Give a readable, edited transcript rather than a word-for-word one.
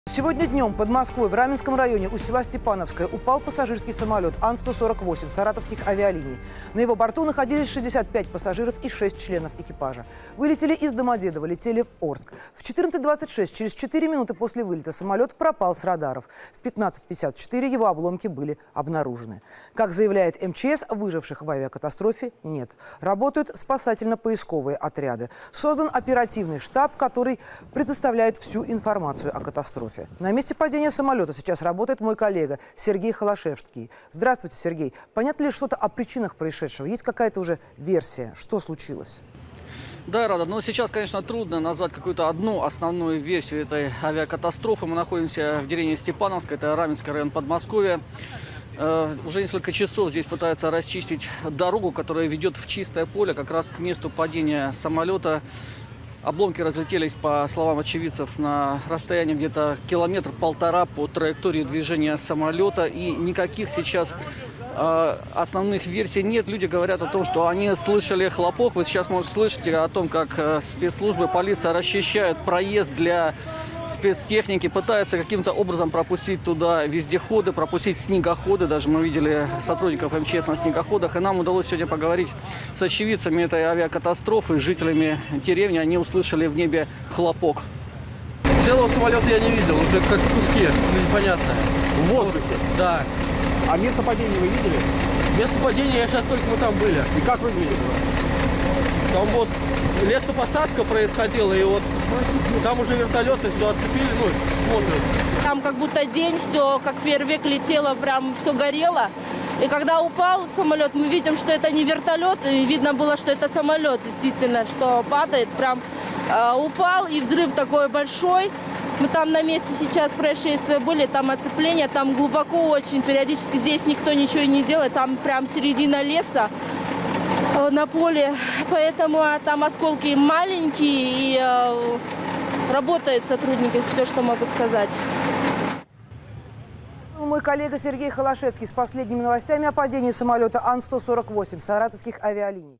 Сегодня днем под Москвой в Раменском районе у села Степановское упал пассажирский самолет Ан-148 саратовских авиалиний. На его борту находились 65 пассажиров и 6 членов экипажа. Вылетели из Домодедово, летели в Орск. В 14:26, через 4 минуты после вылета, самолет пропал с радаров. В 15:54 его обломки были обнаружены. Как заявляет МЧС, выживших в авиакатастрофе нет. Работают спасательно-поисковые отряды. Создан оперативный штаб, который предоставляет всю информацию о катастрофе. На месте падения самолета сейчас работает мой коллега Сергей Холошевский. Здравствуйте, Сергей. Понятно ли что-то о причинах происшедшего? Есть какая-то уже версия? Что случилось? Да, Рада, но сейчас, конечно, трудно назвать какую-то одну основную версию этой авиакатастрофы. Мы находимся в деревне Степановская, это Раменский район Подмосковья. Уже несколько часов здесь пытаются расчистить дорогу, которая ведет в чистое поле, как раз к месту падения самолета. Обломки разлетелись, по словам очевидцев, на расстоянии где-то 1,5 километра по траектории движения самолета. И никаких сейчас основных версий нет. Люди говорят о том, что они слышали хлопок. Вы сейчас можете слышать о том, как спецслужбы, полиция расчищают проезд для спецтехники, пытаются каким-то образом пропустить туда вездеходы, пропустить снегоходы. Даже мы видели сотрудников МЧС на снегоходах. И нам удалось сегодня поговорить с очевидцами этой авиакатастрофы, жителями деревни. Они услышали в небе хлопок. Целого самолета я не видел, уже как куски, непонятно. В воздухе? Да. А место падения вы видели? Место падения я сейчас только мы там были. И как выглядит? Там вот лесопосадка происходила, и вот там уже вертолеты все оцепили, смотрят. Там как будто день, все как фейерверк летело, прям все горело. И когда упал самолет, мы видим, что это не вертолет, и видно было, что это самолет, действительно, что падает, прям упал, и взрыв такой большой. Мы там на месте сейчас происшествия были, там оцепление, там глубоко очень, периодически здесь никто ничего не делает, там прям середина леса на поле, поэтому там осколки маленькие, и работают сотрудники, все, что могу сказать. Мой коллега Сергей Холошевский с последними новостями о падении самолета Ан-148 саратовских авиалиний.